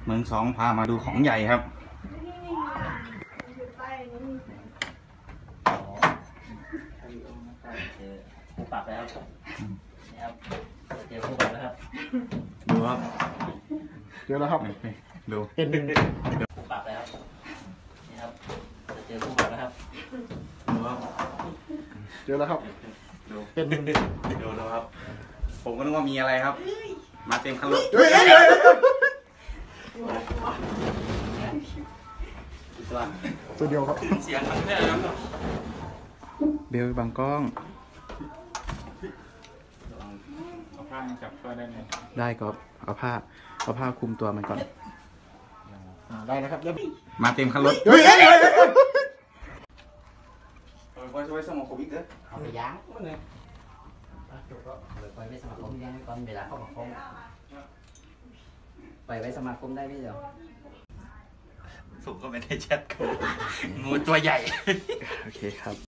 เมืองสองพามาดูของใหญ่ครับคู่ปรับแล้วนี่ครับเจอคู่ปรับแล้วครับดูครับเจอแล้วครับดูเป็นคู่ปรับแล้วนี่ครับเจอคู่ปรับแล้วครับดูครับเจอแล้วครับดูเป็นดูครับผมก็นึกว่ามีอะไรครับมาเต็มคันรถตัวเดียวครับเสียงมันแค่นั้นหรอเบลบางกล้องเอาผ้ามาจับตัวได้ไหมได้ครับเอาผ้าคลุมตัวมันก่อนได้นะครับแล้วมาเต็มคันรถเฮ้ยช่วยสมองโควิดเด้อเอาไปย้างมันเลยไปไว้สมาคมยังก่อนเวลาเข้ามาคมไปไว้สมาคมได้ไหมเดี๋ยวผมก็ไม่ได้แชทกูงูตัวใหญ่โอเคครับ